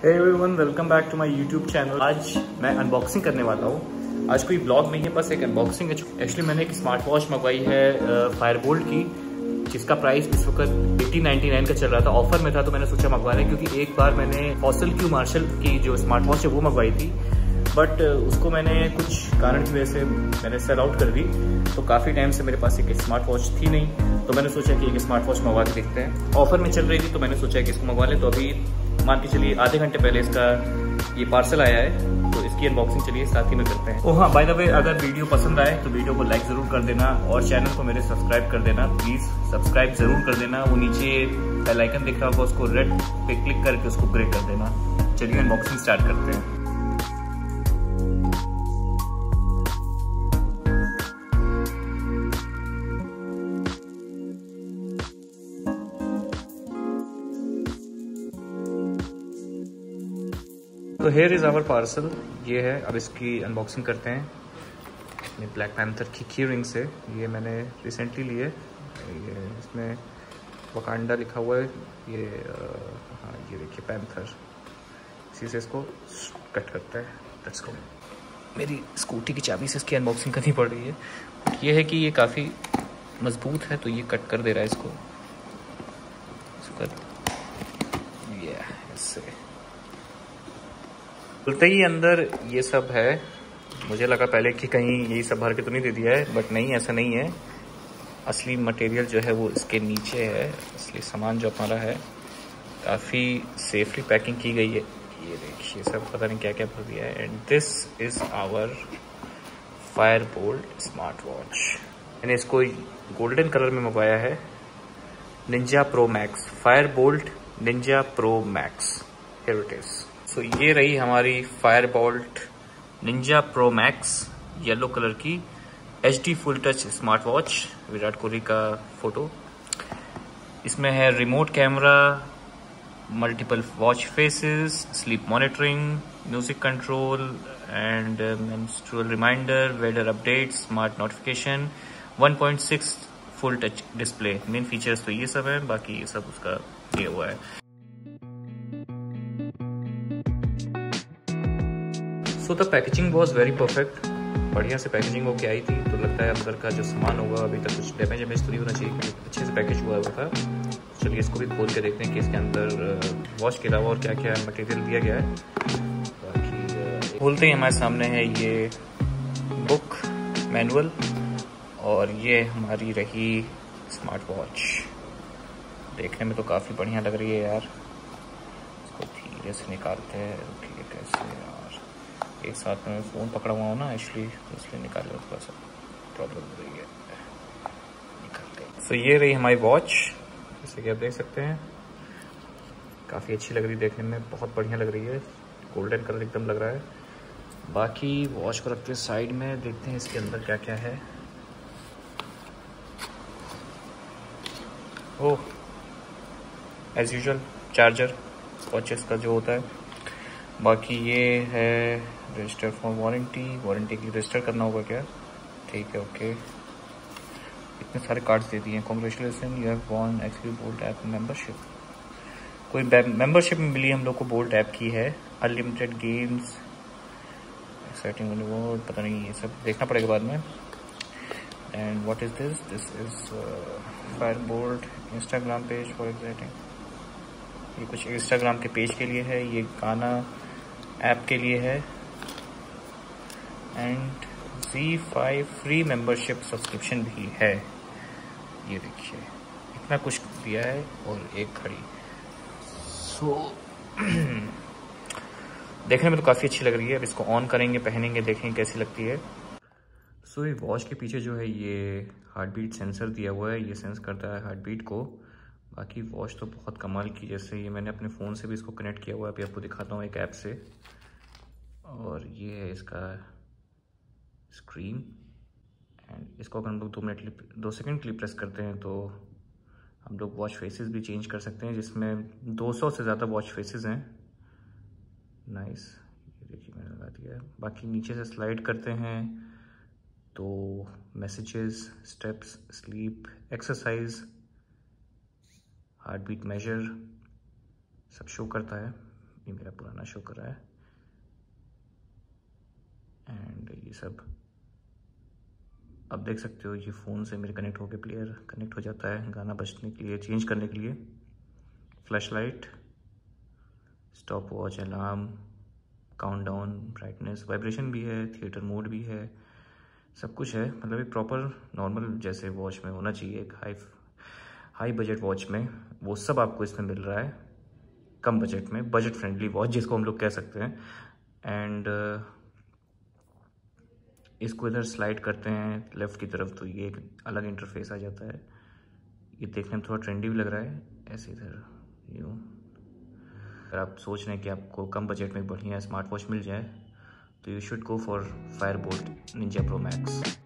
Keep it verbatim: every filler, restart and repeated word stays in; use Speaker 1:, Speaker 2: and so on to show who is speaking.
Speaker 1: Hey everyone, welcome back to my YouTube channel. आज मैं unboxing करने वाला हूँ। आज कोई ब्लॉग नहीं है, बस एक अनबॉक्सिंग है। एक्चुअली मैंने एक स्मार्ट वॉच मंगवाई है फायरबोल्ट की, जिसका प्राइस इस वक्त एटीन नाइन्टी नाइन का चल रहा था। ऑफर में था तो मैंने सोचा मंगवा लें, क्योंकि एक बार मैंने फॉसल क्यू मार्शल की जो स्मार्ट वॉच है वो मंगवाई थी, बट उसको मैंने कुछ कारण की वजह से मैंने सेल आउट कर दी। तो काफ़ी टाइम से मेरे पास एक स्मार्ट वॉच थी नहीं, तो मैंने सोचा कि एक स्मार्ट वॉच मंगवा के देखते हैं। ऑफर में चल रही थी तो मैंने सोचा कि इसको मंगवा लें। तो अभी मान के चलिए आधे घंटे पहले इसका ये पार्सल आया है, तो इसकी अनबॉक्सिंग चलिए साथ ही में करते हैं। ओह हाँ, बाय द वे, अगर वीडियो पसंद आए तो वीडियो को लाइक ज़रूर कर देना और चैनल को मेरे सब्सक्राइब कर देना। प्लीज़ सब्सक्राइब ज़रूर कर देना। वो नीचे बेल आइकन दिख रहा होगा, उसको रेड पे क्लिक करके उसको ग्रे कर देना। चलिए अनबॉक्सिंग स्टार्ट करते हैं। तो हेयर इज़ आवर पार्सल, ये है। अब इसकी अनबॉक्सिंग करते हैं अपने ब्लैक पैंथर की की रिंग से। ये मैंने रिसेंटली लिए। ये इसमें वकांडा लिखा हुआ है। ये हाँ, ये देखिए पैंथर। इसी से इसको कट करता है। Let's go. मेरी स्कूटी की चाबी से इसकी अनबॉक्सिंग करनी पड़ रही है। ये है कि ये काफ़ी मजबूत है, तो ये कट कर दे रहा है इसको। ये इससे खुलते ही अंदर ये सब है। मुझे लगा पहले कि कहीं यही सब भर के तो नहीं दे दिया है, बट नहीं, ऐसा नहीं है। असली मटेरियल जो है वो इसके नीचे है। असली सामान जो हमारा है काफ़ी सेफली पैकिंग की गई है। ये देखिए, सब पता नहीं क्या क्या भर दिया है। And this is our Fireboltt smart watch. मैंने इसको गोल्डन कलर में मंगवाया है। Ninja pro max, Fireboltt ninja pro max. Here it is. So so, ये रही हमारी Fireboltt ninja pro max yellow colour की H D full touch smart watch. Virat Kohli का फोटो इसमें है। Remote camera, multiple watch faces, sleep monitoring, music control and menstrual reminder, weather update, smart notification, one point six full touch display. Main features तो ये सब है, बाकी ये सब उसका दिया हुआ है। So the packaging was very perfect. बढ़िया से पैकेजिंग होके आई थी, तो लगता है अंदर का जो सामान होगा अभी तक कुछ डैमेज वेमेज तो नहीं होना चाहिए, क्योंकि अच्छे से पैकेज हुआ हुआ था। चलिए इसको भी खोल के देखते हैं कि इसके अंदर वॉच के अलावा और क्या क्या मटेरियल दिया गया है। बाकी खोलते ही हमारे सामने है ये बुक मैनुअल, और ये हमारी रही स्मार्ट वॉच। देखने में तो काफ़ी बढ़िया लग रही है यार। इसको धीरे से निकालते हैं। ठीक है, कैसे यार, एक साथ में फ़ोन पकड़ा हुआ हूँ ना, इसलिए इसलिए निकाल लो, थोड़ा सा प्रॉब्लम हो रही है। निकालते हैं। सो ये रही हमारी वॉच, जैसे कि आप देख सकते हैं। काफ़ी अच्छी लग रही है देखने में, बहुत बढ़िया लग रही है। गोल्डन कलर एकदम लग रहा है। बाकी वॉच को रखते हैं साइड में, देखते हैं इसके अंदर क्या क्या है। Oh, as usual charger watches का जो होता है। बाकी ये है रजिस्टर फॉर वारंटी। वारंटी के लिए रजिस्टर करना होगा क्या? ठीक है, ओके। इतने सारे कार्ड्स दे दिए हैं। Congratulations, you have won actually Boltt app membership. कोई मेंबरशिप मिली हम लोग को बोल्ट ऐप की है। अनलिमिटेड गेम्स, एक्साइटिंग, वो पता नहीं, ये सब देखना पड़ेगा बाद में। And what is this? This is Fireboltt Instagram page for exciting. ये कुछ इंस्टाग्राम के पेज के लिए है, ये गाना ऐप के लिए है। And Zee five free membership subscription भी है। ये देखिए, इतना कुछ दिया है। और एक घड़ी। सो देखने में तो काफ़ी अच्छी लग रही है। अब इसको ऑन करेंगे, पहनेंगे, देखेंगे कैसी लगती है। सो so, ये वॉच के पीछे जो है ये हार्ट बीट सेंसर दिया हुआ है। ये सेंस करता है हार्ट बीट को। बाकी वॉच तो बहुत कमाल की, जैसे ये मैंने अपने फ़ोन से भी इसको कनेक्ट किया हुआ है। अभी आपको दिखाता हूँ एक ऐप से। और ये है इसका स्क्रीन। एंड इसको अगर हम लोग दो मिनट दो सेकंड के लिए प्रेस करते हैं तो हम लोग वॉच फेसेस भी चेंज कर सकते हैं, जिसमें दो सौ से ज़्यादा वॉच फेसेस हैं। नाइस, ये देखिए मैंने लगा दिया है। बाकी नीचे से स्लाइड करते हैं तो messages, steps, sleep, exercise, heart beat measure सब शो करता है। ये मेरा पुराना शो कर रहा है। एंड ये सब अब देख सकते हो, ये फ़ोन से मेरे कनेक्ट होकर प्लेयर कनेक्ट हो जाता है गाना बजने के लिए, चेंज करने के लिए। Flash light, stop watch, alarm, countdown, brightness, vibration भी है, थिएटर मोड भी है, सब कुछ है। मतलब एक प्रॉपर नॉर्मल जैसे वॉच में होना चाहिए, एक हाई हाई बजट वॉच में, वो सब आपको इसमें मिल रहा है कम बजट में, बजट फ्रेंडली वॉच जिसको हम लोग कह सकते हैं। एंड इसको इधर स्लाइड करते हैं लेफ़्ट की तरफ तो ये एक अलग इंटरफेस आ जाता है। ये देखने में थोड़ा ट्रेंडी भी लग रहा है, ऐसे इधर यूँ। अगर आप सोच रहे हैं कि आपको कम बजट में बढ़िया स्मार्ट वॉच मिल जाए तो you should go for Fireboltt ninja pro max.